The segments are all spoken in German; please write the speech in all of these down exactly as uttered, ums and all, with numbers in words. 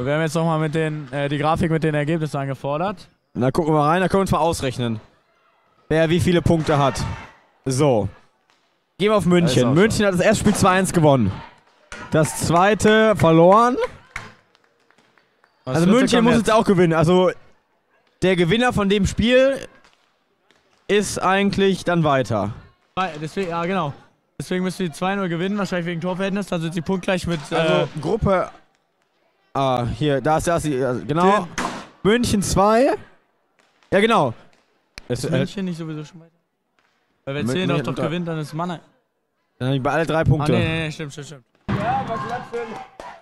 So, wir haben jetzt nochmal mit den, äh, die Grafik mit den Ergebnissen angefordert. Na, gucken wir mal rein, da können wir uns mal ausrechnen. Wer wie viele Punkte hat. So. Gehen wir auf München. München schon. Hat das erste Spiel zwei eins gewonnen. Das zweite verloren. Was also München muss jetzt auch gewinnen. Also der Gewinner von dem Spiel ist eigentlich dann weiter. Deswegen, ja, genau. Deswegen müssen die zwei null gewinnen, wahrscheinlich wegen Torverhältnis. Dann sind sie punktgleich mit. Also äh, Gruppe. Ah, hier, da ist das. Genau. Den München zwei. Ja, genau. Ist, ist München äh, nicht sowieso schon weiter? Weil wenn Zehlendorf doch gewinnt, dann ist Mannheim. Dann haben die bei alle drei Punkte. Ah, nee, nee, nee, stimmt, stimmt, stimmt. Ja, was klatschen.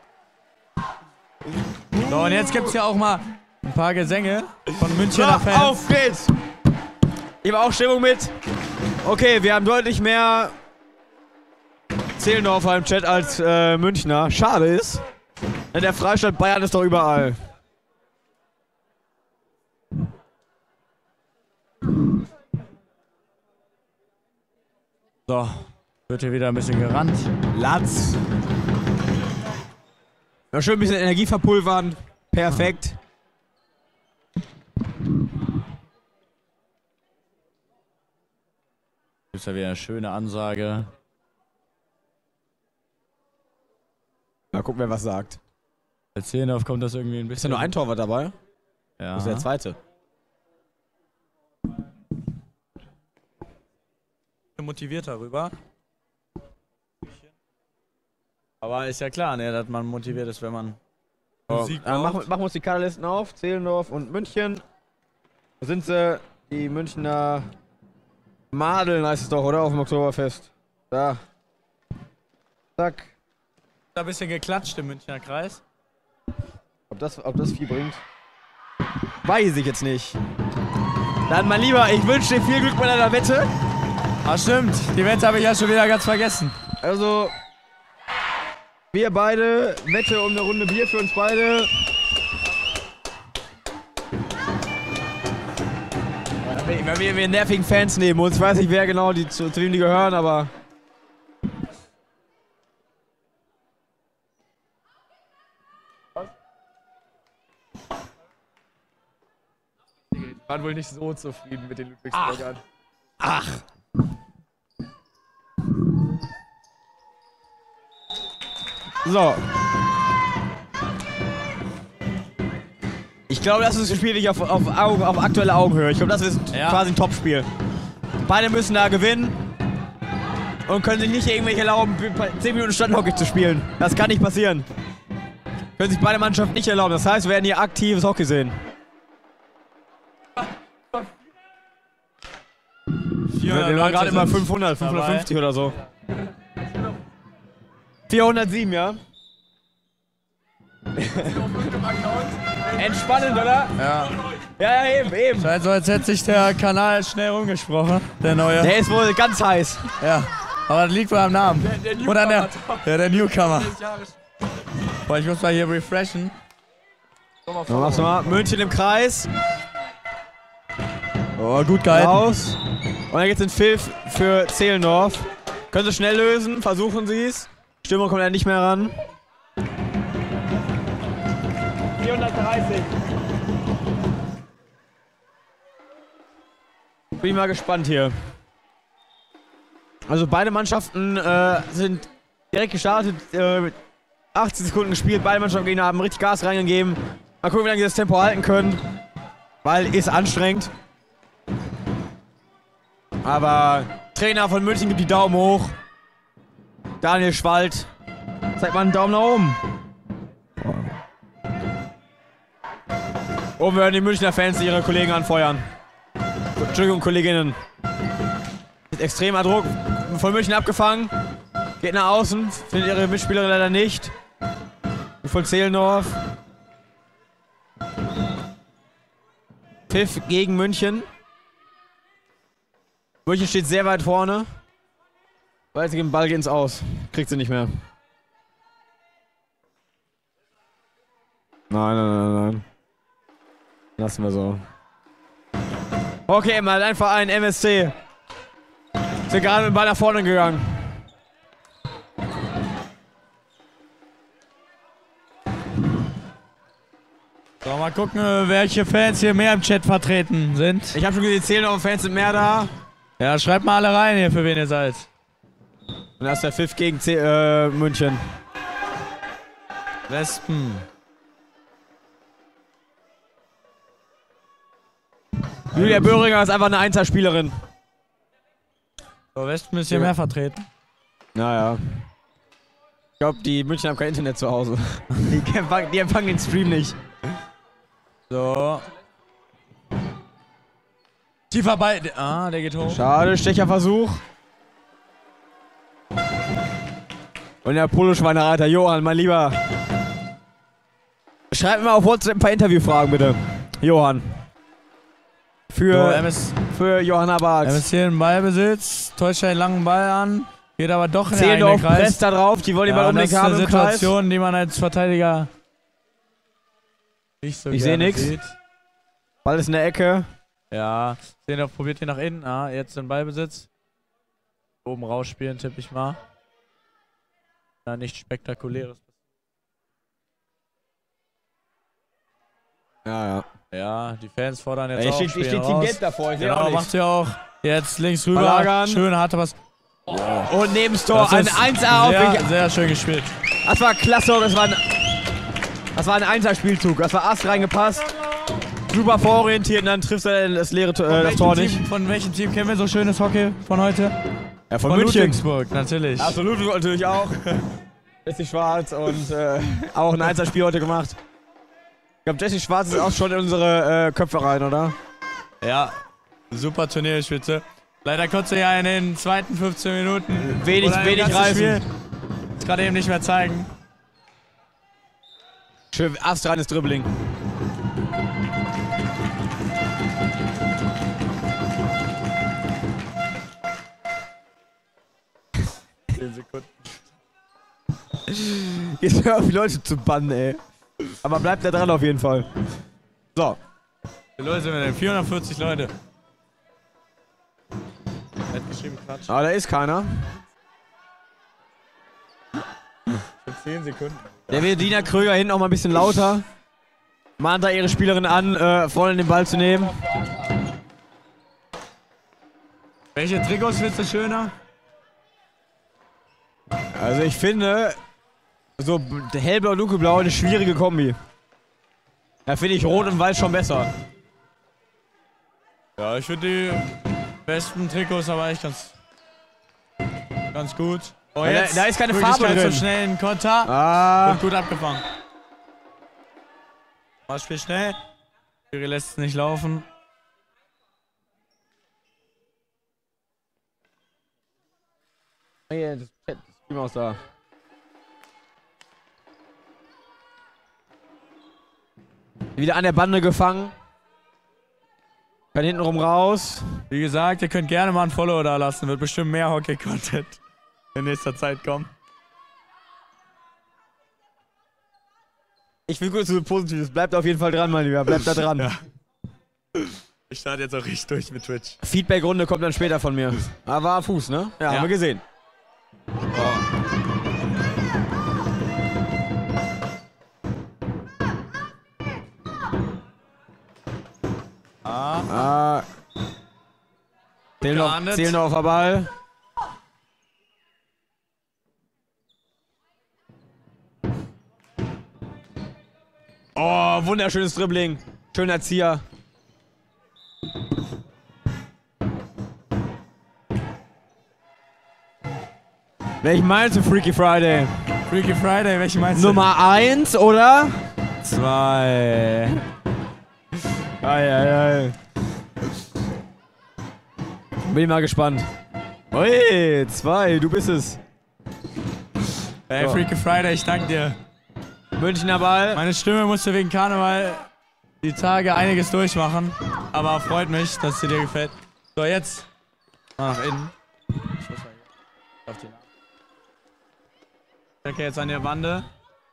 So, und jetzt gibt's ja auch mal ein paar Gesänge von Münchner Fans. Auf geht's! Ich habe auch Stimmung mit. Okay, wir haben deutlich mehr Zehlendorfer im Chat als äh, Münchner. Schade ist, der Freistaat Bayern ist doch überall. So, wird hier wieder ein bisschen gerannt. Latz. Ja, schön ein bisschen Energie verpulvern. Perfekt. Ist ja wieder eine schöne Ansage. Mal gucken, wer was sagt. Als Zehlendorf kommt das irgendwie ein bisschen. Ist ja nur ein Torwart dabei? Ja. Das ist der zweite. Motiviert darüber. Aber ist ja klar, ne, dass man motiviert ist, wenn man oh, Musik äh, machen, machen wir uns die Kaderlisten auf. Zehlendorf und München. Wo sind sie? Die Münchner Madeln heißt es doch, oder? Auf dem Oktoberfest. Da. Zack. Da ein bisschen geklatscht im Münchner Kreis. Ob das, ob das viel bringt? Weiß ich jetzt nicht. Dann mein Lieber, ich wünsche dir viel Glück bei deiner Wette. Ah, stimmt. Die Wette habe ich ja schon wieder ganz vergessen. Also, wir beide, Wette um eine Runde Bier für uns beide. Weil wir, wir nervigen Fans neben uns. Ich weiß nicht, wer genau die, zu, zu wem die gehören, aber... Die waren wohl nicht so zufrieden mit den Ludwigsburgern. Ach! So. Ich glaube, das ist ein Spiel nicht auf, auf, Augen, auf aktuelle Augenhöhe. Ich glaube, das ist ja. quasi ein Topspiel. Beide müssen da gewinnen und können sich nicht irgendwelche erlauben, zehn Minuten Standhockey zu spielen. Das kann nicht passieren. Können sich beide Mannschaften nicht erlauben. Das heißt, wir werden hier aktives Hockey sehen. Wir waren gerade immer fünfhundert, fünfhundertfünfzig oder so. vierhundertsieben, ja? Entspannend, oder? Ja. Ja, ja, eben, eben. Scheint so, als hätte sich der Kanal schnell rumgesprochen, der neue. Der ist wohl ganz heiß. Ja, aber das liegt wohl am Namen. Der, der Oder der, Newcomer. ja, der Newcomer. Boah, ich muss mal hier refreshen. So, machst du mal. München im Kreis. Oh, gut gehalten. Raus. Und dann geht's in Pfiff für Zehlendorf. Können sie schnell lösen, versuchen sie es. Stimmung kommt ja nicht mehr ran. vierhundertdreißig. Bin mal gespannt hier. Also beide Mannschaften äh, sind direkt gestartet, äh, achtzig Sekunden gespielt, beide Mannschaften haben richtig Gas reingegeben. Mal gucken, wie lange sie das Tempo halten können, weil ist anstrengend. Aber Trainer von München gibt die Daumen hoch. Daniel Schwald zeigt mal einen Daumen nach oben. Oben werden die Münchner Fans ihre Kollegen anfeuern. Entschuldigung, Kolleginnen. Ist extremer Druck von München abgefangen. Geht nach außen, findet ihre Mitspielerin leider nicht. Von Zehlendorf. Pfiff gegen München. München steht sehr weit vorne. Weil sie den Ball ins Aus. Kriegt sie nicht mehr. Nein, nein, nein, nein. Lassen wir so. Okay, mal ein Verein, M S C. Sind gerade mit dem Ball nach vorne gegangen. So, mal gucken, welche Fans hier mehr im Chat vertreten sind. Ich habe schon gesehen, zehn Euro Fans sind mehr da. Ja, schreibt mal alle rein hier, für wen ihr seid. Und das ist der Pfiff gegen C äh, München. Wespen. Julia Böhringer ist einfach eine Einzelspielerin. So, Wespen ist hier ja. mehr vertreten. Naja. Ich glaube, die München haben kein Internet zu Hause. Die empfangen, die empfangen den Stream nicht. So. Tiefer Ball. Ah, der geht hoch. Schade, Stecherversuch. Und der Poloschweinereiter Johann, mein Lieber. Schreib mir mal auf WhatsApp ein paar Interviewfragen, bitte. Johann. Für, so, M S, für Johanna Barks. M S hier im Ballbesitz. Täuscht einen langen Ball an. Geht aber doch in den eigenen Kreis. Presst da drauf. Die wollen den ja, Ball unbedingt haben im Kreis. Das ist eine Situation, die man als Verteidiger nicht so Ich sehe nichts. Ball ist in der Ecke. Ja. Seendorf probiert hier nach innen. Ah, jetzt den Ballbesitz. Oben rausspielen, tippe ich mal. Ja, nichts Spektakuläres. Ja, ja. Ja, die Fans fordern jetzt ja, auch. Hier steht, steht Team Geld davor. Ich genau, macht sie auch. Jetzt links rüber. Verlagern. Schön, hatte was. Oh. Und neben das Tor ein eins A auf. Sehr, sehr schön gespielt. Das war klasse. Das war ein, das war ein Einser-Spielzug. Das war Ast reingepasst. Super vororientiert und dann trifft er das leere äh, das Tor nicht. Team, von welchem Team kennen wir so schönes Hockey von heute? Ja, von, von München. Ludwigsburg, natürlich. Ach, Ludwigsburg natürlich auch. Jesse Schwarz und äh, auch ein Einser-Spiel heute gemacht. Ich glaube, Jesse Schwarz ist auch schon in unsere äh, Köpfe rein, oder? Ja, super Turnierspitze. Leider konnte er ja in den zweiten fünfzehn Minuten wenig, wenig reißen. Das gerade eben nicht mehr zeigen. Schön astreines Dribbling. zehn Sekunden. Jetzt hör auf, die Leute zu bannen, ey. Aber bleibt da dran auf jeden Fall. So. Wie Leute sind wir denn? vierhundertvierzig Leute. Er hat geschrieben Quatsch. Aber da ist keiner. Für zehn Sekunden. Der Verdiener Kröger hinten auch mal ein bisschen lauter. Mahnt da ihre Spielerin an, äh, vorne den Ball zu nehmen. Welche Trikots findest du schöner? Also ich finde, so hellblau und dunkelblau eine schwierige Kombi. Da finde ich rot und weiß schon besser. Ja, ich finde die besten Trikots aber echt ganz, ganz gut. Oh, ja, jetzt da, da ist keine Farbe drin. So schnell in Konter. Ah. Wird gut abgefangen. Mal Spiel schnell. Jury lässt es nicht laufen. Hey, das Team aus da. Wieder an der Bande gefangen. Kann hintenrum raus. Wie gesagt, ihr könnt gerne mal ein Follow da lassen. Wird bestimmt mehr Hockey-Content in nächster Zeit kommen. Ich will kurz so Positives. Bleibt auf jeden Fall dran, mein Lieber. Bleibt da dran. Ja. Ich starte jetzt auch richtig durch mit Twitch. Feedback-Runde kommt dann später von mir. Ah, war Fuß, ne? Ja, ja. Haben wir gesehen. Oh. Ah. Ah. Zählen noch, zählen noch auf der Ball. Oh, wunderschönes Dribbling. Schöner Zieher. Welchen meinst du, Freaky Friday? Freaky Friday, welchen meinst du? Nummer eins, oder? Zwei. Ei, ei, ei. Bin mal gespannt. Ui, zwei, du bist es. Hey, so. Freaky Friday, ich danke dir. Münchner Ball. Meine Stimme musste wegen Karneval die Tage einiges durchmachen. Aber freut mich, dass es dir gefällt. So, jetzt mal nach innen. Ich muss mal hier auf die Nase. Ich denke jetzt an der Bande.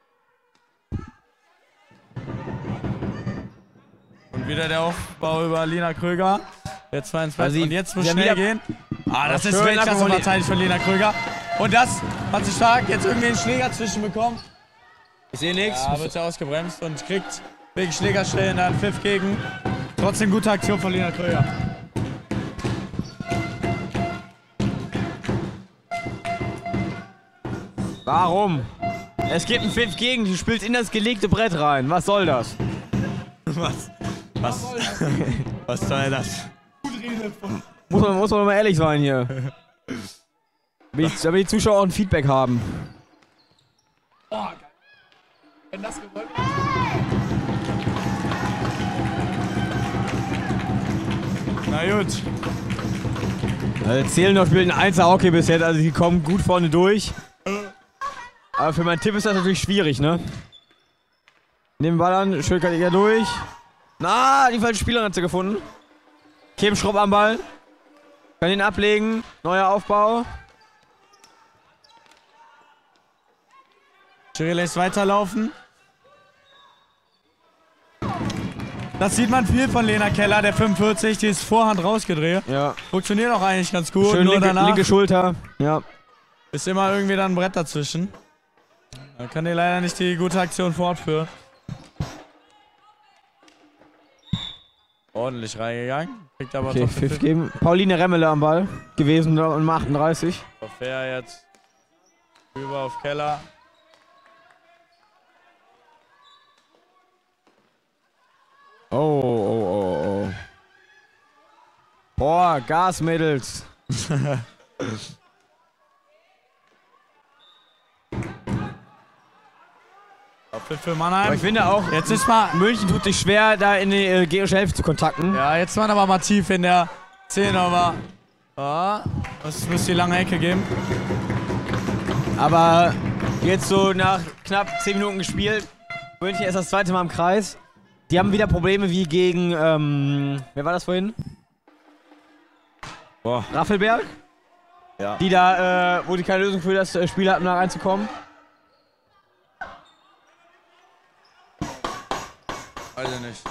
Und wieder der Aufbau über Lena Kröger. Jetzt war ins Bett. Also und jetzt muss schnell gehen. Ah, das ist Weltklasse verteidigt von Lena Kröger. Und das hat sie stark jetzt irgendwie einen Schläger zwischen bekommen. Ich sehe nichts. Ja, wird sie ausgebremst und kriegt wegen Schlägerstellen, dann Pfiff gegen. Trotzdem gute Aktion von Lena Kröger. Warum? Es gibt einen Pfiff gegen, du spielst in das gelegte Brett rein. Was soll das? Was? Was? Was soll das? Muss man, muss man mal ehrlich sein hier. Damit die, damit die Zuschauer auch ein Feedback haben. Oh, geil. Wenn das gewollt Na gut. Also Zählen noch spielt ein Einser Hockey bis jetzt, also die kommen gut vorne durch. Aber für meinen Tipp ist das natürlich schwierig, ne? Nehmen Ball an, schön kann ich ja durch. Na, die falsche Spielerin hat sie gefunden. Kim Schrupp am Ball. Kann ihn ablegen. Neuer Aufbau. Schiri lässt weiterlaufen. Das sieht man viel von Lena Keller, der fünfundvierzig, die ist Vorhand rausgedreht. Ja. Funktioniert auch eigentlich ganz gut. Schön nur linke, danach linke Schulter. Ja. ist immer irgendwie dann ein Brett dazwischen. Da kann die leider nicht die gute Aktion fortführen. Ordentlich reingegangen. Kriegt aber Okay, trotzdem Pfiff geben. Pauline Remmele am Ball. Gewesen um achtunddreißig. Fair jetzt. Rüber auf Keller. Oh, oh, oh, oh. Boah, Gasmädels. Für Mannheim. Aber ich finde auch, Jetzt ist mal. München tut sich schwer, da in die äh, gegnerische Hälfte zu kontakten. Ja, jetzt waren aber mal tief in der Szene, aber. Ja, es müsste die lange Ecke geben. Aber jetzt so nach knapp zehn Minuten gespielt, München ist das zweite Mal im Kreis. Die haben wieder Probleme wie gegen, ähm, wer war das vorhin? Boah. Raffelberg? Ja. Die da, äh, wo die keine Lösung für das äh, Spiel hatten, da reinzukommen. Weiß ich nicht.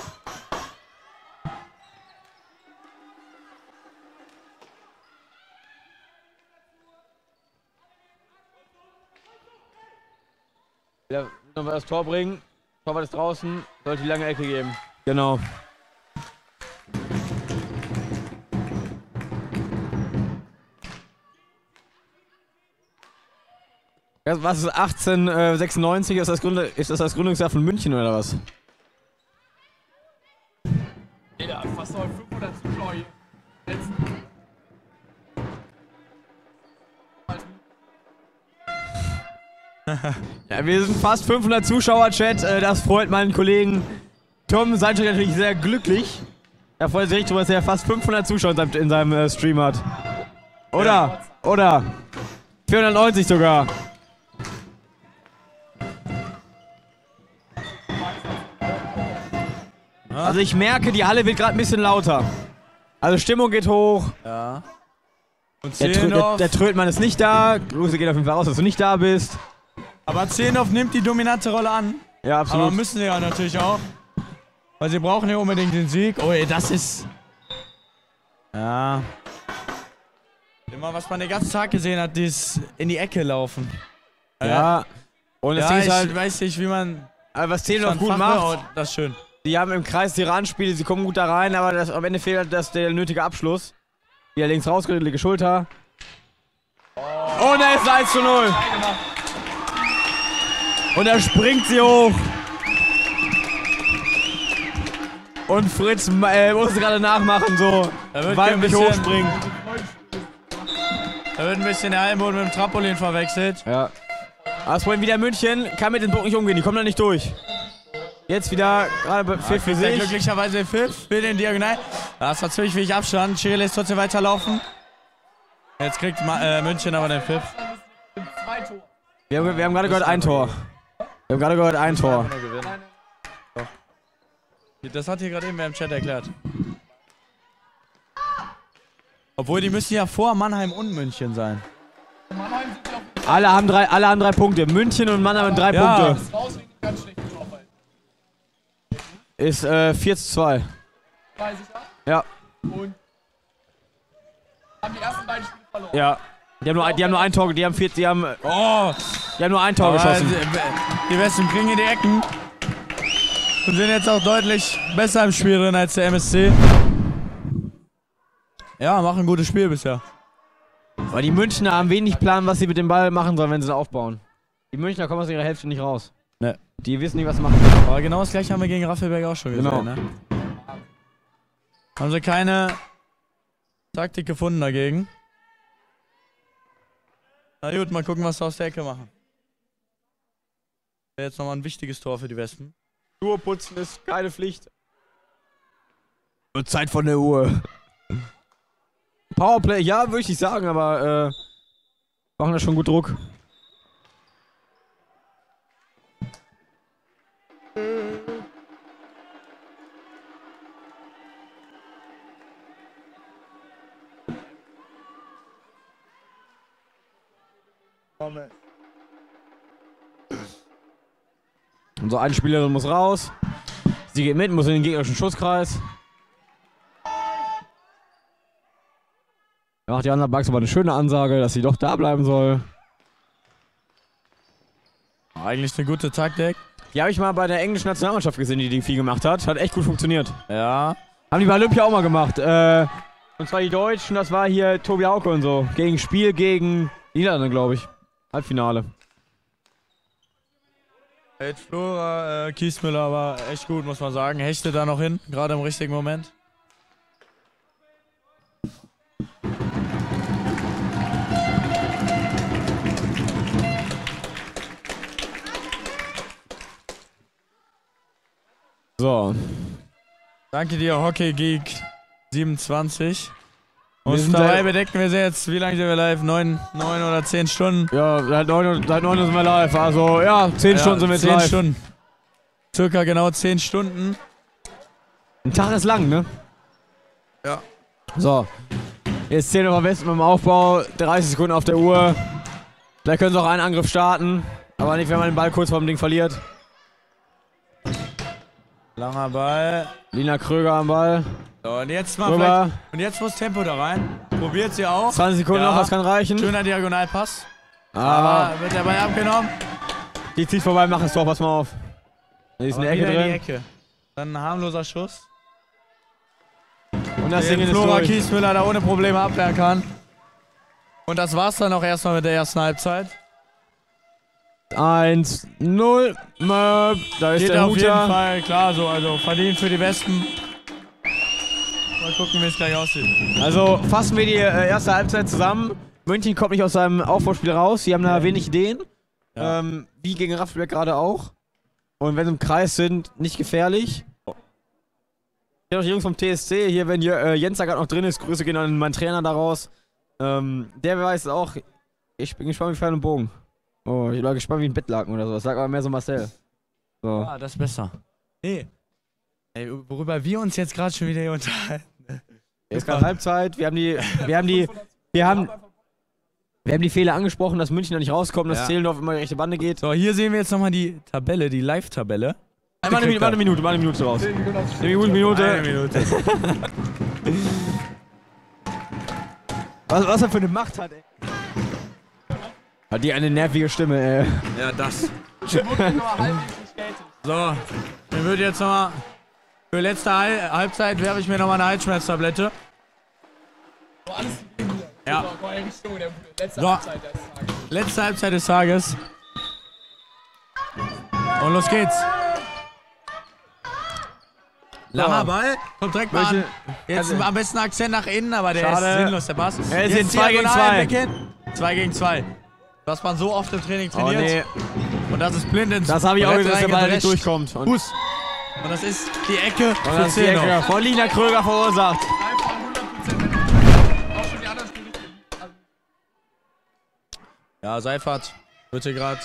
Ja, nochmal das Tor bringen. Torwart ist draußen, sollte die lange Ecke geben. Genau. Was ist achtzehnhundertsechsundneunzig? Ist das, Gründ ist das das Gründungsjahr von München oder was? Ja, fast noch fünfhundert Zuschauer hier. Letzten. Ja, wir sind fast fünfhundert Zuschauer, Chat. Das freut meinen Kollegen Tom Sancho natürlich sehr glücklich. Er freut sich richtig, dass er fast fünfhundert Zuschauer in seinem äh, Stream hat. Oder? Ja. Oder? vierhundertneunzig sogar. Also ich merke, die Halle wird gerade ein bisschen lauter. Also Stimmung geht hoch. Ja. Und Der, Trö der, der Trödmann ist nicht da. Grüße gehen auf jeden Fall raus, dass du nicht da bist. Aber Zehnhoff nimmt die dominante Rolle an. Ja, absolut. Aber müssen sie ja natürlich auch. Weil sie brauchen ja unbedingt den Sieg. Oh ey, das ist... Ja. Immer was man den ganzen Tag gesehen hat, dieses in die Ecke laufen. Ja. Und das ja, Ding ist ich halt, weiß nicht, wie man... aber was Zehnhoff schon gut Fach- macht, oh, das ist schön. die haben im Kreis die Randspiele, sie kommen gut da rein, aber das, am Ende fehlt halt das, der nötige Abschluss. Wieder links rausgerückt, linke Schulter. Oh. Und da ist eins zu null. Und da springt sie hoch. Und Fritz äh, muss gerade nachmachen, so. Da wird weiblich ein bisschen- hochspringen. Da wird ein bisschen der Hallenboden mit dem Trampolin verwechselt. Ja. Aber es wollen wieder München, kann mit dem Druck nicht umgehen, die kommen da nicht durch. Jetzt wieder gerade bei Pfiff für Kriegt er sich. glücklicherweise den Pfiff, will den Diagonal. Das ist natürlich wenig Abstand. Schiri lässt trotzdem weiterlaufen. Jetzt kriegt Ma äh, München aber den Pfiff. Zwei Tore. Wir haben, wir haben gerade gehört ein Tor. Wir haben gerade gehört ein Tor. Das hat hier gerade eben wer im Chat erklärt. Obwohl, die müssen ja vor Mannheim und München sein. Mannheim sind ja auch Alle haben drei, alle haben drei Punkte. München und Mannheim haben drei Ja. Punkte. raus wegen einem ganz schlechten Torfall. Ist äh, vier zu zwei. Weiß ich ja. Ja. Und haben die ersten beiden Spiele verloren. Ja. Die haben nur ein, die haben nur ein Tor, die haben vier, die haben, Oh! die haben nur ein Tor Aber geschossen. Die, die Westen kriegen in die Ecken. Und sind jetzt auch deutlich besser im Spiel drin als der M S C. Ja, machen ein gutes Spiel bisher. Aber die Münchner haben wenig Plan, was sie mit dem Ball machen sollen, wenn sie ihn aufbauen. Die Münchner kommen aus ihrer Hälfte nicht raus. Ne. Die wissen nicht, was sie machen. Aber genau das gleiche haben wir gegen Raffelberg auch schon gesehen, Genau. ne? Haben sie keine Taktik gefunden dagegen. Na gut, mal gucken, was sie aus der Ecke machen. Wäre jetzt nochmal ein wichtiges Tor für die Wespen. Uhr putzen ist keine Pflicht. Wird Zeit von der Uhr. Powerplay, ja, würde ich nicht sagen, aber äh, machen da schon gut Druck. Und so eine Spielerin muss raus. Sie geht mit, muss in den gegnerischen Schusskreis. Da macht die andere Bugs aber eine schöne Ansage, dass sie doch da bleiben soll. Eigentlich eine gute Taktik. Die habe ich mal bei der englischen Nationalmannschaft gesehen, die die viel gemacht hat. Hat echt gut funktioniert. Ja. Haben die bei Olympia auch mal gemacht. Äh, und zwar die Deutschen, das war hier Tobi Hauke und so. Gegen Spiel gegen die Niederlande, glaube ich. Halbfinale. Hält Flora, äh, Kiesmüller war echt gut, muss man sagen. Hechtet da noch hin, gerade im richtigen Moment. So. Danke dir, Hockey Geek siebenundzwanzig. Wir Und sind dabei da- bedecken wir sie jetzt, wie lange sind wir live? Neun, neun oder zehn Stunden? Ja, seit neun, seit neun Uhr sind wir live. Also, ja, zehn Ja, Stunden sind wir jetzt zehn live. Stunden. Circa genau zehn Stunden. Ein Tag ist lang, ne? Ja. So. Jetzt zehn Uhr Westen beim Aufbau. dreißig Sekunden auf der Uhr. Vielleicht können sie auch einen Angriff starten. Aber nicht, wenn man den Ball kurz vor dem Ding verliert. Langer Ball. Lina Kröger am Ball. So, und jetzt mal Rüber. vielleicht, und jetzt muss Tempo da rein. Probiert sie auch. zwanzig Sekunden Ja. noch, das kann reichen. Schöner Diagonalpass. Aber Aber wird der Ball abgenommen. die zieht vorbei, mach es doch, pass mal auf. Da ist Aber eine Ecke wieder in die drin. Ecke. Dann ein harmloser Schuss. Und das Ding Den ist Flora durch. Kiesmüller da ohne Probleme abwehren kann. Und das war's dann auch erstmal mit der ersten Halbzeit. eins null. Da ist Geht der auf jeden Huter. Fall, klar so, also verdient für die Wespen. Mal gucken, wie es gleich aussieht. Also fassen wir die äh, erste Halbzeit zusammen. München kommt nicht aus seinem Aufbauspiel raus. Sie haben da wenig Ideen. Ja. Ähm, wie gegen Raffelberg gerade auch. Und wenn sie im Kreis sind, nicht gefährlich. Hier noch die Jungs vom T S C. Hier, wenn hier, äh, Jens da gerade noch drin ist, Grüße gehen an meinen Trainer daraus. Ähm, der weiß auch, ich bin gespannt wie Pfeil und Bogen. Oh, ich war gespannt wie ein Bettlaken oder so. Das sagt aber mehr so Marcel. So. Ah, das ist besser. Nee. Ey, worüber wir uns jetzt gerade schon wieder hier unterhalten. Jetzt gerade Halbzeit. Wir haben die, wir haben die, wir haben, wir haben die Fehler angesprochen, dass München da nicht rauskommt, dass Ja. Zehlendorf immer die rechte Bande geht. So, hier sehen wir jetzt nochmal die Tabelle, die Live-Tabelle. Warte eine Minute, warte eine Minute, warte eine Minute raus. Eine Minute, Minute. Eine Minute. Was, was er für eine Macht hat, ey. Hat die eine nervige Stimme, ey. Ja, das. So, ich würde jetzt nochmal. Für letzte Hal Halbzeit werfe ich mir nochmal eine Halsschmerztablette. Ja. So, letzte Halbzeit des Tages. Und los geht's. Langer Ball, kommt direkt mal an. Jetzt am besten Akzent nach innen, aber der Schade. ist sinnlos, der Pass. Er ist jetzt zwei gegen diagonal zwei. weg hin. zwei gegen zwei. Was man so oft im Training Oh trainiert. nee, Und das ist blind ins das habe ich auch Brett gesehen, dass der Ball nicht reingedrescht. durchkommt. Und, Fuß. Und das ist die Ecke und für das ist die Ecke Zehlendorf. von Lina Kröger verursacht. Ja, Seifert wird hier gerade.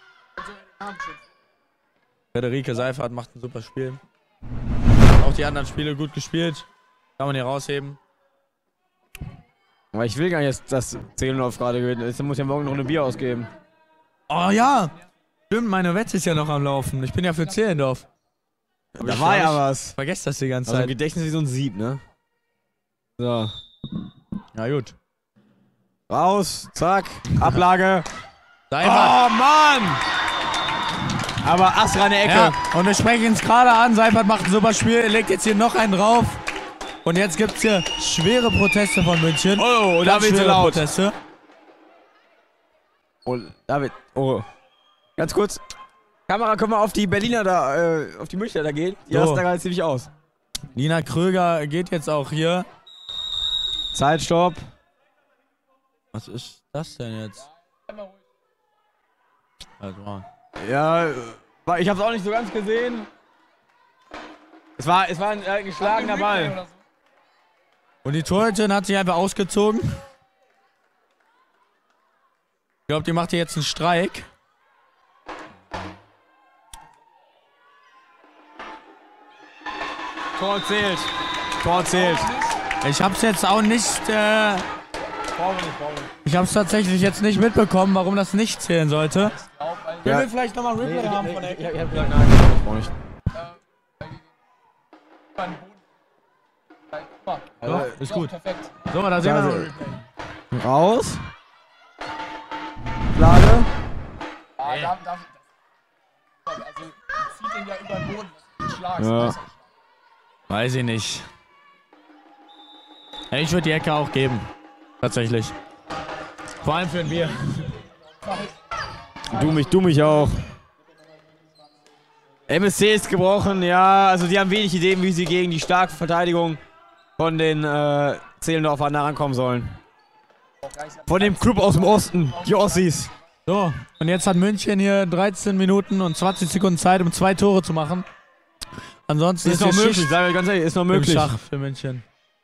Frederike Seifert macht ein super Spiel. Auch die anderen Spiele gut gespielt. Kann man hier rausheben. Aber ich will gar nicht, dass Zehlendorf gerade gewinnt. Jetzt muss ich ja morgen noch eine Bier ausgeben. Oh ja! Stimmt, meine Wette ist ja noch am Laufen. Ich bin ja für Zehlendorf. Aber Da ich war glaub, ja ich was. Vergesst das die ganze Also im Zeit. Gedächtnis wie so ein Sieb, ne? So. Na gut. Raus, zack, Ablage. Seifert. Oh Mann! Aber Astra in der Ecke. Ja, und wir sprechen es gerade an. Seifert macht ein super Spiel, legt jetzt hier noch einen drauf. Und jetzt gibt es hier schwere Proteste von München. Oh, da wird schwere laut. Proteste. Oh, David. Oh. Ganz kurz. Kamera, können wir auf die Berliner da, äh, auf die Münchner da gehen? Die So. rasten da gerade ziemlich aus. Nina Kröger geht jetzt auch hier. Zeitstopp. Was ist das denn jetzt? Also mal. Ja, äh, ich hab's auch nicht so ganz gesehen. Es war, es war ein äh, geschlagener Ball. Und die Torhüterin hat sich einfach ausgezogen. Ich glaube, die macht hier jetzt einen Streik. Tor zählt. Tor zählt. Ich hab's jetzt auch nicht, äh, ich hab's tatsächlich jetzt nicht mitbekommen, warum das nicht zählen sollte. Wir Ja. will vielleicht nochmal ein Replay haben von der Ich, ich hab gesagt, nein, ich brauch nicht. Ja, ist gut. Perfekt. So, da sehen wir noch ein Also- Replay. Raus. Flagge. Ah, da, da, also, zieht den ja über den Boden. Das ist ein Schlag. Ja. Weiß ich nicht. Ja, ich würde die Ecke auch geben. Tatsächlich. Vor allem für ein Bier. Du mich, du mich auch. M S C ist gebrochen, ja, also die haben wenig Ideen, wie sie gegen die starke Verteidigung von den äh, Zehlendorfern da rankommen sollen. Von dem Club aus dem Osten, die Ossis. So, und jetzt hat München hier dreizehn Minuten und zwanzig Sekunden Zeit, um zwei Tore zu machen. Ansonsten Ist ist, noch die möglich, Schicht sagen wir ganz ehrlich, ist noch im möglich. Schach für München.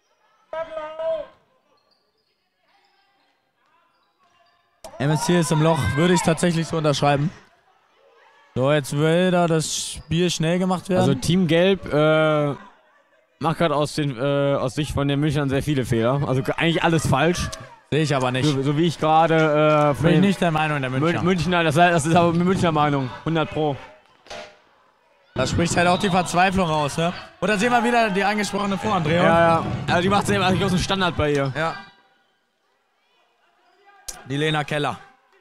M S C ist im Loch, würde ich tatsächlich so unterschreiben. So, jetzt will da das Spiel schnell gemacht werden. Also Team Gelb äh, macht gerade aus, den, äh, aus Sicht von den Münchnern sehr viele Fehler. Also eigentlich alles falsch. sehe ich aber nicht. So, so wie ich gerade äh, von Bin ich den nicht der Meinung der Münchner. Mün- Münchner, das, das ist aber eine Münchner Meinung, hundert Pro. Da spricht halt auch die Verzweiflung raus, ne? Oder sehen wir wieder die angesprochene Vorandrehung? Ja, ja. Also die macht selber eigentlich aus dem Standard bei ihr. Ja. Die Lena Keller.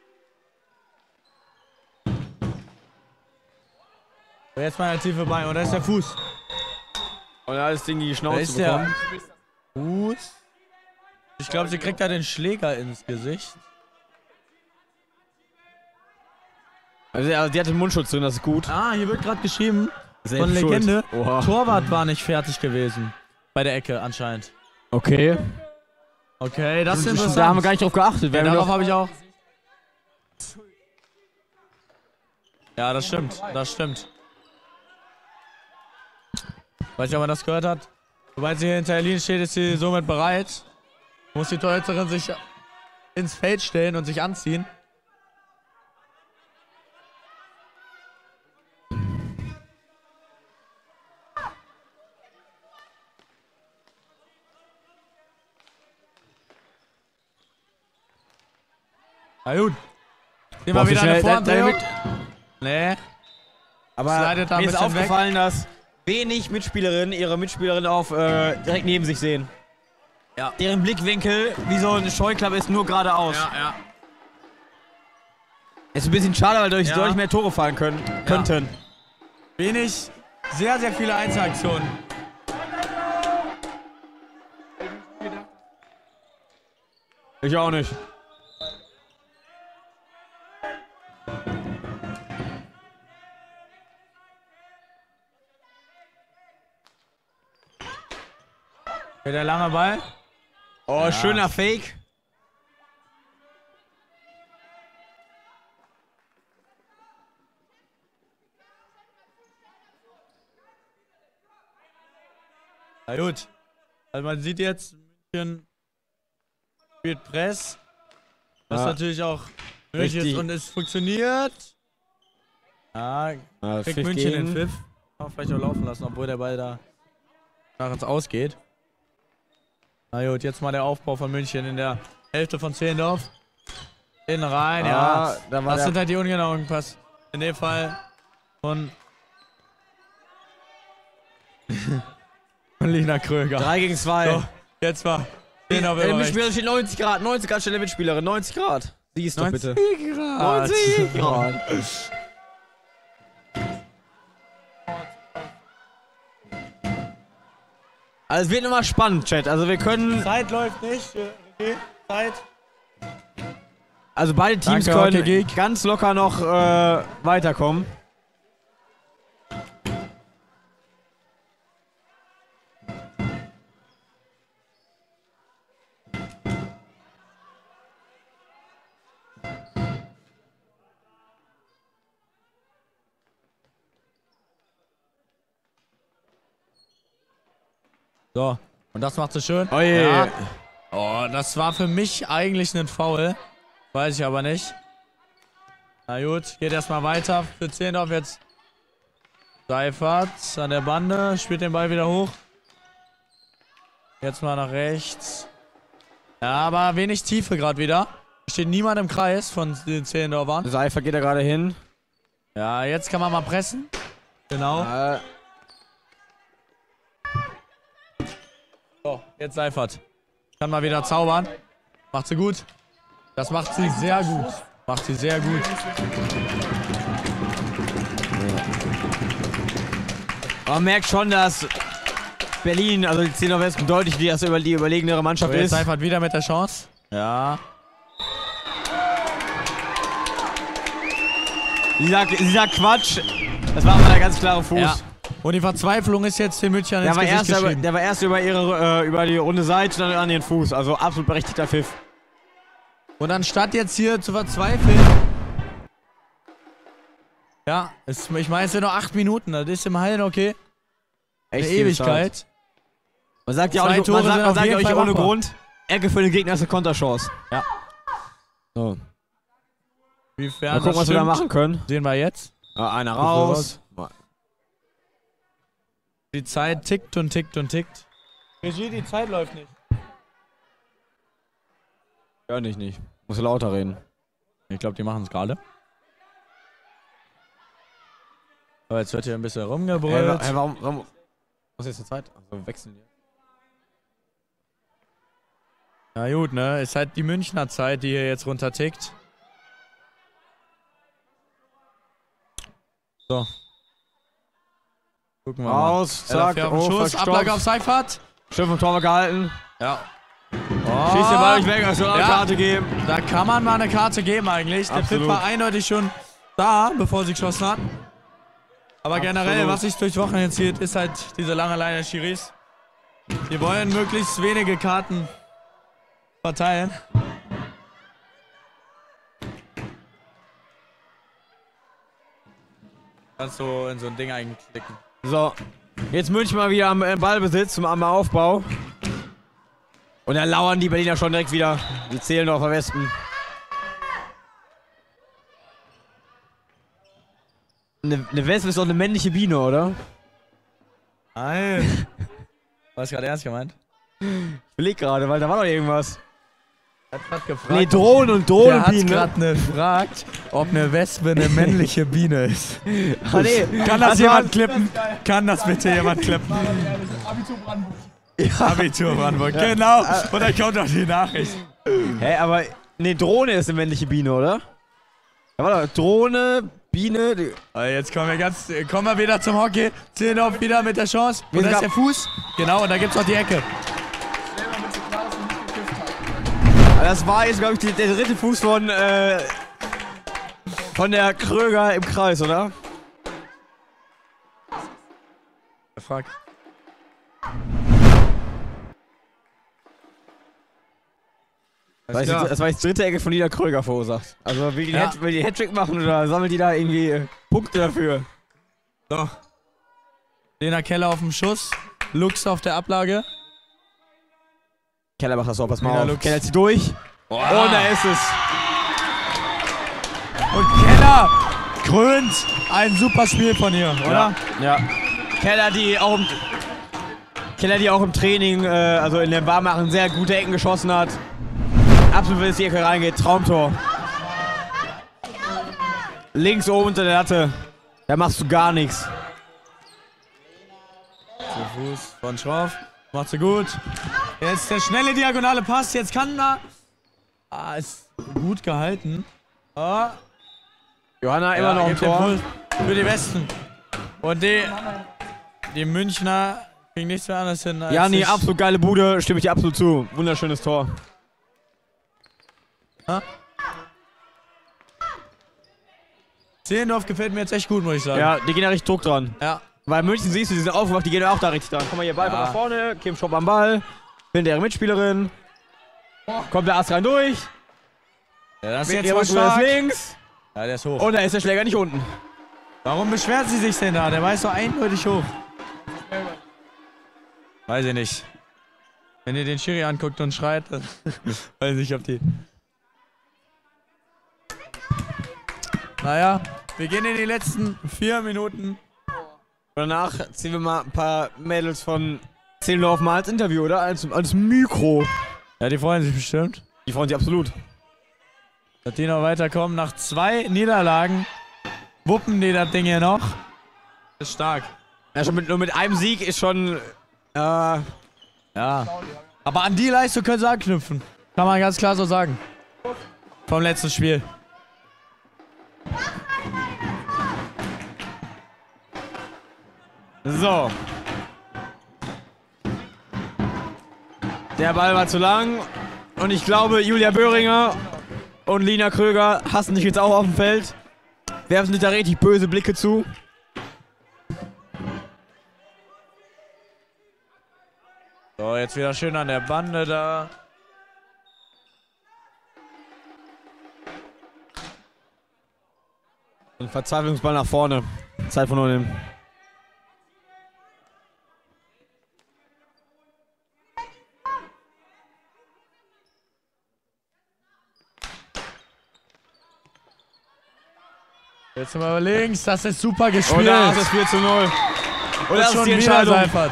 So, jetzt mal der tiefe Bein. Und da ist der Fuß. Und da ist Ding die Da Schnauze ist der bekommen. Fuß. Ich glaube, sie kriegt da den Schläger ins Gesicht. Also, also die hat den Mundschutz drin, das ist gut. Ah, hier wird gerade geschrieben von Selbst schuld. Legende. Oha. Torwart war nicht fertig gewesen. Bei der Ecke anscheinend. Okay. Okay, das ist Da haben wir interessant. gar nicht drauf geachtet. Ja, Wenn wir darauf noch, habe ich auch. Ja, das stimmt. Das stimmt. Weiß nicht, ob man das gehört hat. Sobald sie hier hinter der Linie steht, ist sie somit bereit. Muss die Torhüterin sich ins Feld stellen und sich anziehen. Na gut. Sehen Boah, wir wie wieder eine schnell- Vorandrehung. da- Nee. aber slidet da ein mir ist bisschen weg. aufgefallen, dass wenig Mitspielerinnen ihre Mitspielerin auf äh, direkt neben sich sehen. Ja. Deren Blickwinkel wie so ein Scheuklappen ist nur geradeaus. Ja, ja. Ist ein bisschen schade, weil dadurch Ja. deutlich mehr Tore fallen können, könnten. Wenig, sehr, sehr viele Einzelaktionen. Ich auch nicht. Hier der lange Ball. Oh, schöner Fake. Na gut. Also man sieht jetzt, München spielt Press. Was Ja. natürlich auch nötig Richtig. ist und es funktioniert. Ja, Ja, kriegt Pfiff München gegen. den Pfiff. Kann man vielleicht auch laufen lassen, obwohl der Ball da nach ins Ausgeht. Na gut, jetzt mal der Aufbau von München in der Hälfte von Zehlendorf. Innen rein, ja. Ah, da war Das der- sind halt die ungenauen Pass. In dem Fall von von Lina Kröger. drei gegen zwei. So, jetzt war Zehlendorf Der immer Mitspieler rechts. steht neunzig Grad. neunzig Grad steht der Mitspielerin. neunzig Grad. Siehst doch bitte. neunzig Grad. neunzig Grad. Also es wird nochmal spannend, Chat. Also wir können... Zeit läuft nicht. Okay, Zeit. Also beide Teams Danke, können okay, ganz locker noch äh, weiterkommen. So, und das macht sie schön. Oh je. Ja. Oh, das war für mich eigentlich ein Foul. Weiß ich aber nicht. Na gut, geht erstmal weiter. Für Zehlendorf jetzt Seifert an der Bande. Spielt den Ball wieder hoch. Jetzt mal nach rechts. Ja, aber wenig Tiefe gerade wieder. Steht niemand im Kreis von den Zehlendorfern. Seifert geht da gerade hin. Ja, jetzt kann man mal pressen. Genau. Äh, So, jetzt Seifert. Kann mal wieder zaubern. Macht sie gut. Das macht sie sehr gut. Macht sie sehr gut. Man merkt schon, dass Berlin, also die Zehlendorf Westen, deutlich die, also die überlegenere Mannschaft So, jetzt ist. Seifert wieder mit der Chance. Ja. Sie sagt, sie sagt Quatsch. Das war mal der ganz klare Fuß. Ja. Und die Verzweiflung ist jetzt den Münchnern Der ins war, Gesicht erst über, geschrieben. der war erst über ihre äh, über die runde Seite, dann an den Fuß. Also absolut berechtigter Pfiff. Und anstatt jetzt hier zu verzweifeln. Ja, es, ich meine, es sind noch acht Minuten. Das ist im Hallen okay. Echt Eine viel Ewigkeit. Zeit. Man sagt ja auch Zwei nicht, man Tore sagt, sind man auf sagt ja jeden auch nicht Fall ohne machbar. Grund. Ecke für den Gegner ist eine Konterchance. Ja. So. Inwiefern Mal gucken, das was wir da stimmt, machen können. sehen wir jetzt. Ah, einer raus. Die Zeit tickt und tickt und tickt. Regie, die Zeit läuft nicht. Ja, nicht, nicht. Muss lauter reden. Ich glaube, die machen es gerade. Aber jetzt wird hier ein bisschen Hey, rumgebrüllt. wa- hey, warum, warum? Was ist jetzt die Zeit? Also wechseln die. Na gut, ne? Ist halt die Münchner Zeit, die hier jetzt runtertickt. So. Gucken wir Raus, mal. zack, Zack, auf den oh, Schuss, verstopft. Ablage auf Seifert. Schön vom Torwart gehalten. Ja. Schießt den Ball nicht weg, es soll eine Ja. Karte geben. Da kann man mal eine Karte geben eigentlich. Der Pfiff Absolut. war eindeutig schon da, bevor sie geschossen hat. Aber generell, Absolut. was sich durchs Wochenende zieht, ist halt diese lange Leine der Schiris. Die wollen möglichst wenige Karten verteilen. Kannst du in so ein Ding einklicken. So. Jetzt München mal wieder am äh, Ballbesitz, am, am Aufbau. Und da lauern die Berliner schon direkt wieder. Die Zehlendorfer Wespen. Eine, eine Wespe ist doch eine männliche Biene, oder? Nein. War das gerade ernst gemeint? Ich überleg gerade, weil da war doch irgendwas. Er hat grad gefragt. Nee, Drohnen und Der hat Drohnenbienen. gerade gefragt, ob eine Wespe eine männliche Biene ist. Ah, nee. Kann das Das jemand war- klippen? Kann das bitte jemand klippen? Abitur Brandenburg. Abitur Brandenburg, genau. Und dann kommt auch die Nachricht. Hä, aber. Nee, Drohne ist eine männliche Biene, oder? Da war doch Drohne, Biene. Die, Also jetzt kommen wir ganz, kommen wir wieder zum Hockey. Zehlendorf wieder mit der Chance. Wir Und da ist sind der Fuß. Genau, und da gibt's noch die Ecke. Selber mit so klar, dass er nicht gekifft hat. das war jetzt, glaube ich, die, der dritte Fuß von. Äh, von der Kröger im Kreis, oder? Frag. Das war, jetzt, die- das war jetzt die dritte Ecke von Lina Kröger verursacht. Also will die, Ja. Hat, will die Hattrick machen oder sammelt die da irgendwie äh, Punkte dafür? So. Lena Keller auf dem Schuss. Lux auf der Ablage. Keller macht das auch, pass Lina mal auf. Lux. Keller zieht durch. Oh, Und da ist es. Und Keller krönt ein super Spiel von ihr, oder? Ja. Keller, die auch im, Keller, die auch im Training, äh, also in dem Warmmachen, sehr gute Ecken geschossen hat. Absolut, wenn es die Ecke reingeht. Traumtor. Links oben unter der Latte. Da machst du gar nichts. Der Fuß von Schroff. Macht sie gut. Jetzt der schnelle diagonale Pass. Jetzt kann er. Ah, ist gut gehalten. Ah, Johanna immer ja, noch ein gibt den Tor. Fuß für die Westen. Und die, die Münchner Ging nichts mehr anderes hin als Ja, nee, ich- absolut geile Bude, stimme ich dir absolut zu. Wunderschönes Tor. Ha? Zehlendorf gefällt mir jetzt echt gut, muss ich sagen. Ja, die gehen ja richtig Druck dran. Ja. Weil München siehst du, die sind aufgewacht, die gehen ja auch da richtig dran. Komm mal hier, Ball Ja. nach vorne, Kim Schopp am Ball, findet ihre Mitspielerin. Kommt der Ast rein durch. Ja, das ist Mit jetzt ihr mal ist stark. links. Ja, der ist hoch. Und da ist der Schläger nicht unten. Warum beschwert sie sich denn da? Der war jetzt doch eindeutig hoch. Weiß ich nicht. Wenn ihr den Schiri anguckt und schreit, dann weiß ich nicht, ob die... Naja, wir gehen in die letzten vier Minuten. Danach ziehen wir mal ein paar Mädels von Zehlendorf mal als Interview, oder? Als, als Mikro. Ja, die freuen sich bestimmt. Die freuen sich absolut. Dass die noch weiterkommen. Nach zwei Niederlagen wuppen die das Ding hier noch. Ist stark. Ja, schon mit, nur mit einem Sieg ist schon, äh, Ja. Aber an die Leistung können sie anknüpfen. Kann man ganz klar so sagen. Vom letzten Spiel. so. Der Ball war zu lang. Und ich glaube, Julia Böhringer und Lina Kröger hassen sich jetzt auch auf dem Feld. Werfen sich da richtig böse Blicke zu. So, jetzt wieder schön an der Bande da. Und Verzweiflungsball nach vorne. Zeit von unten. Jetzt sind wir links. Das ist super gespielt. Und da ist es vier zu null. Und das ist schon die wieder Entscheidung. Seifert.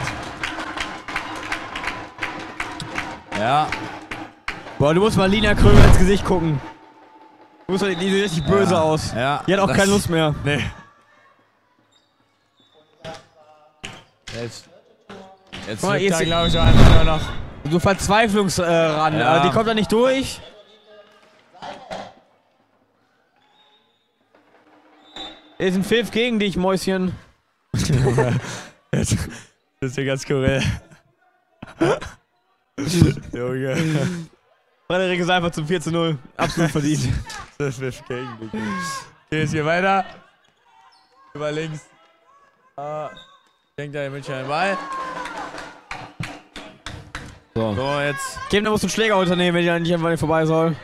Ja. Boah, du musst mal Lina Kröger ins Gesicht gucken. Du musst mal, die sieht richtig böse aus. Ja. Die hat auch das- keine Lust mehr. Nee. Jetzt. Jetzt Guck mal, liegt jetzt- da, glaube ich, einfach nur noch. So Verzweiflungsrand. Äh, Rand. Ja. Also die kommt da nicht durch. Ist ein Pfiff gegen dich, Mäuschen. Jetzt, das ist ja ganz skurril. Junge. Frederik ist einfach zum vier zu null. Absolut verdient. Das ist gegen dich. Okay, jetzt hier weiter. Über links. Ah, denkt da in München einen Ball. So. So, jetzt. Kim, da musst du einen Schläger unternehmen, wenn die dann nicht einfach nicht vorbei soll.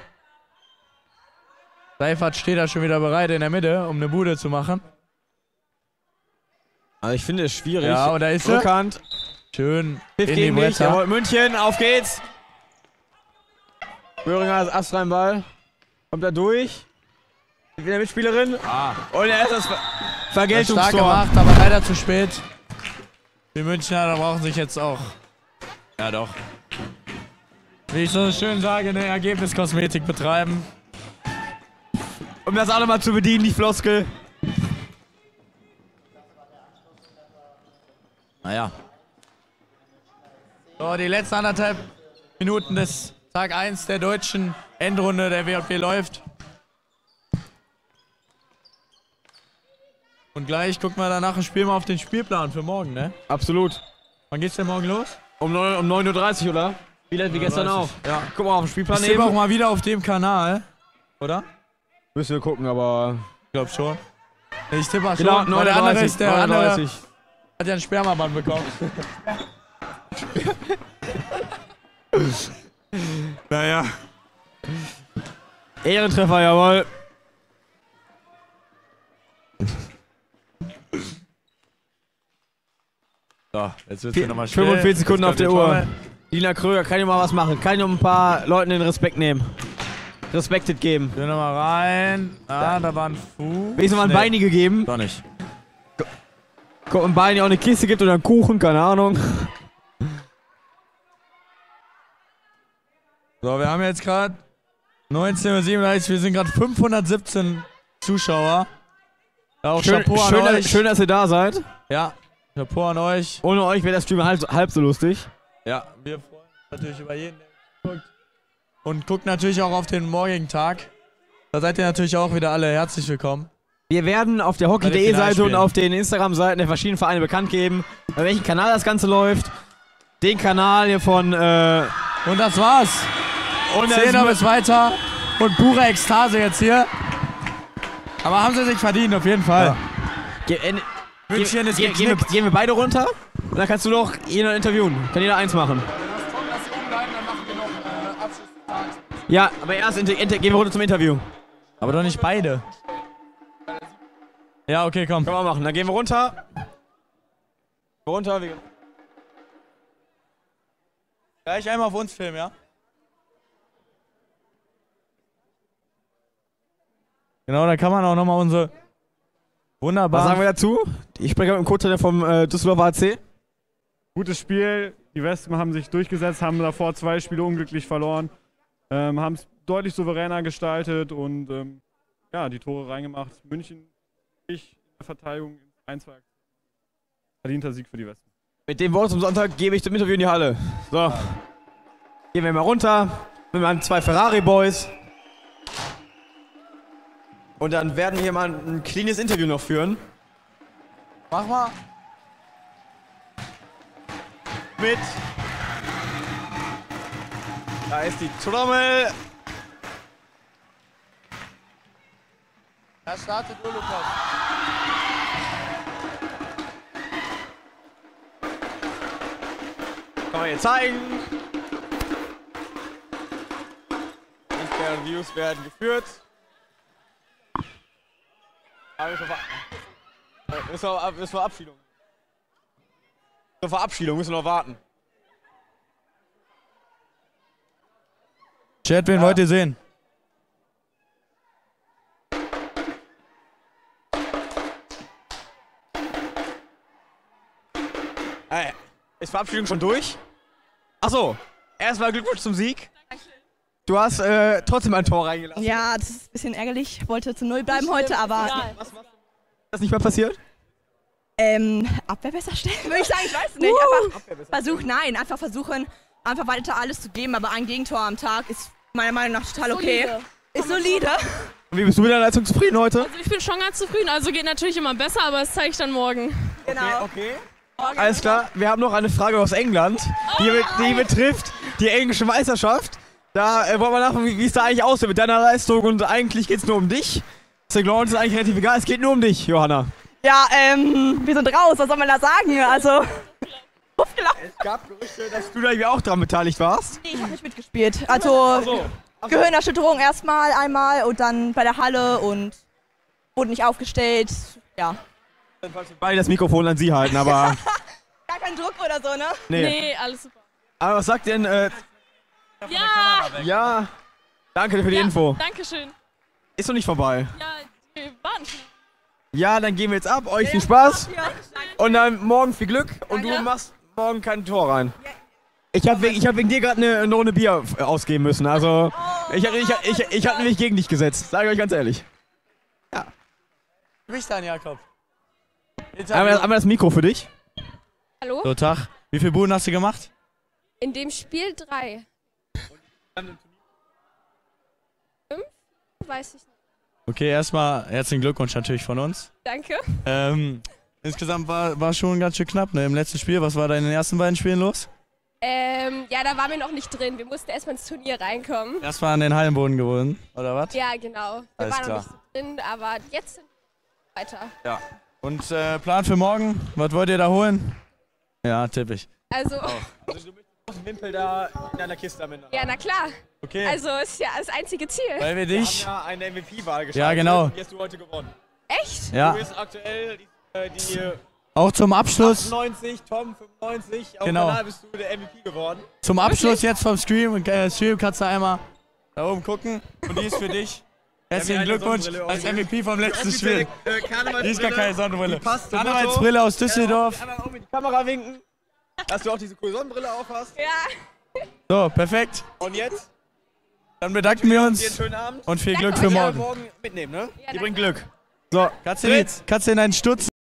Seifert steht da schon wieder bereit in der Mitte, um eine Bude zu machen. Also ich finde es schwierig. Ja, und da ist er. Rückhand. Schön Pfiff in die gegen dich. Bretter. Jawohl, München, auf geht's. Böhringer ist Ast rein Ball. Kommt da durch. Wieder Mitspielerin. Ah, Und er ist das Ver das stark Vergeltungstor. gemacht, aber leider zu spät. Die Münchner, da brauchen sich jetzt auch. Ja, doch. Wie ich so schön sage, eine Ergebniskosmetik betreiben. Um das alle mal zu bedienen, die Floskel. Naja. So, die letzten anderthalb Minuten des Tag eins der deutschen Endrunde der W J B läuft. Und gleich gucken wir danach ein Spiel mal auf den Spielplan für morgen, ne? Absolut. Wann geht's denn morgen los? Um, neun, um neun Uhr dreißig, oder? Wie, wie gestern auch. Ja. Guck mal auf den Spielplan Ich tippe auch eben. mal wieder auf dem Kanal, oder? Müssen wir gucken, aber... Ich glaub schon. Ich tippe mal schon, Genau, weil der andere ist, der andere neununddreißig. hat ja einen Spermaband bekommen. Naja. Ehrentreffer, jawohl. So, jetzt wird's mir nochmal schnell. fünfundvierzig Sekunden Jetzt auf der kommt die Uhr. Trommel. Lina Kröger, kann ich mal was machen? Kann ich noch ein paar Leuten den Respekt nehmen? Respektet geben. Gehen wir nochmal rein. Ah, da war ein Fuß. Wenigstens mal ein Nee, Beini gegeben. Doch nicht. Guck, ein Beini auch eine Kiste gibt oder einen Kuchen, keine Ahnung. So, wir haben jetzt gerade neunzehn Uhr siebenunddreißig, wir sind gerade fünfhundertsiebzehn Zuschauer. Ja, auch Schön, Chapeau an schön, euch. schön, dass ihr da seid. Ja, Chapeau an euch. Ohne euch wäre das Stream halb, halb so lustig. Ja, wir freuen uns natürlich über jeden, der guckt. Und guckt natürlich auch auf den morgigen Tag. Da seid ihr natürlich auch wieder alle herzlich willkommen. Wir werden auf der hockey punkt de Seite und auf den Instagram-Seiten der verschiedenen Vereine bekannt geben, bei welchem Kanal das Ganze läuft. Den Kanal hier von, äh... Und das war's. Und Zehner bis weiter. Und pure Ekstase jetzt hier. Aber haben sie sich verdient, auf jeden Fall. Ja. Ge äh, München ge ist ge gehen, wir, gehen wir beide runter? Und dann kannst du noch jeder interviewen. Kann jeder eins machen. Ja, aber erst inter inter gehen wir runter zum Interview. Aber doch nicht beide. Ja, okay, komm. Können wir machen. Dann gehen wir runter. Runter. Wir Gleich einmal auf uns filmen, ja? Genau, da kann man auch nochmal unsere wunderbaren... Was sagen wir dazu? Ich spreche mit dem Co-Trainer vom äh, Düsseldorfer A C. Gutes Spiel. Die Wespen haben sich durchgesetzt, haben davor zwei Spiele unglücklich verloren. Ähm, haben es deutlich souveräner gestaltet und ähm, ja, die Tore reingemacht. München, ich in der Verteidigung eins zwei. Verdienter Sieg für die Wespen. Mit dem Wort zum Sonntag gebe ich zum Interview in die Halle. So. Gehen wir mal runter mit meinen zwei Ferrari-Boys. Und dann werden wir hier mal ein cleanes Interview noch führen. Mach mal. Mit. Da ist die Trommel. Da startet Ulukov. Kann man hier zeigen. Interviews werden geführt. Aber bis zur Ver bis zur Verabschiedung. Zur Verabschiedung müssen wir noch warten. Chat, wen ja. wollt ihr sehen? Hey, ist Verabschiedung schon durch? Achso, erstmal Glückwunsch zum Sieg. Du hast äh, trotzdem ein Tor reingelassen. Ja, das ist ein bisschen ärgerlich. Ich wollte zu Null bleiben heute, aber... Was, was, ist das nicht mehr passiert? Ähm, Abwehr besser stellen, würde ich sagen. Ich weiß es nicht. Uh, einfach versuchen, nein, einfach versuchen, einfach weiter alles zu geben. Aber ein Gegentor am Tag ist meiner Meinung nach total okay. Solide. Ist solide. Und wie bist du mit deiner Leistung zufrieden heute? Also ich bin schon ganz zufrieden. Also geht natürlich immer besser, aber das zeige ich dann morgen. Genau. Okay, okay. Alles klar, wir haben noch eine Frage aus England, die, oh, die betrifft die englische Meisterschaft. Da äh, wollen wir nachfragen, wie es da eigentlich aussieht mit deiner Leistung und eigentlich geht es nur um dich. Saint Lawrence ist eigentlich relativ egal, es geht nur um dich, Johanna. Ja, ähm, wir sind raus, was soll man da sagen? Also, es gab Gerüchte, dass du da irgendwie auch dran beteiligt warst. Nee, ich habe nicht mitgespielt. Also, Ach so. Ach so. Gehirnerschütterung erstmal einmal und dann bei der Halle und wurde nicht aufgestellt, ja. Dann falls wir beide das Mikrofon an sie halten, aber... Gar kein Druck oder so, ne? Nee, nee alles super. Aber was sagt denn... Äh, ja! Ja! Danke für die ja, Info. Dankeschön. Ist noch nicht vorbei. Ja, wir warten schon. Ja, dann gehen wir jetzt ab. Euch viel Spaß. Ja. Und dann morgen viel Glück. Und Danke. du machst morgen kein Tor rein. Ich habe wegen, ich hab wegen dir gerade eine, eine Runde Bier ausgeben müssen. Also, ich, ich, ich, ich, ich habe nämlich gegen dich gesetzt. Sage ich euch ganz ehrlich. Ja. Du bist dann, Jakob. Einmal, einmal das Mikro für dich. Hallo? So, Tag. Wie viele Buden hast du gemacht? In dem Spiel drei. Fünf? Weiß ich nicht. Okay, erstmal herzlichen Glückwunsch natürlich von uns. Danke. Ähm, insgesamt war, war schon ganz schön knapp, ne? Im letzten Spiel. Was war da in den ersten beiden Spielen los? Ähm, ja, da waren wir noch nicht drin. Wir mussten erstmal ins Turnier reinkommen. Erstmal an den Hallenboden gewonnen, oder was? Ja, genau. Wir Alles waren klar. noch nicht so drin, aber jetzt sind wir weiter. Ja. Und äh, Plan für morgen? Was wollt ihr da holen? Ja, tipp ich. Also, Also du möchtest den Wimpel da in deiner Kiste am Ende. ja, na klar. Okay. Also, ist ja das einzige Ziel. Weil wir Wir dich. haben ja eine M V P-Wahl gestartet. Ja, genau. Die hast du heute gewonnen. Echt? Ja. Du bist aktuell die, äh, die Auch zum Abschluss. achtundneunzig, Tom fünfundneunzig. Auf Genau. dem Kanal bist du der M V P geworden. Zum Abschluss jetzt vom Stream. Äh, Stream kannst du einmal da oben gucken. Und die ist für dich. Herzlichen eine Glückwunsch Sonnenbrille als auf. M V P vom letzten Spiel. Äh, Karnevalsbrille. Die ist gar keine Sonnenbrille. Die passt zum Motto. Karnevalsbrille aus Düsseldorf. Einmal auch mit die Kamera winken, dass du auch diese coole Sonnenbrille auf hast. Ja. So, perfekt. Und jetzt? Dann bedanken wir Dir uns einen schönen Abend. und viel Glück für Also, morgen. morgen mitnehmen, ne? Ja, Die bringt danke. Glück. So, kannst du, die, kannst du in deinen Stutz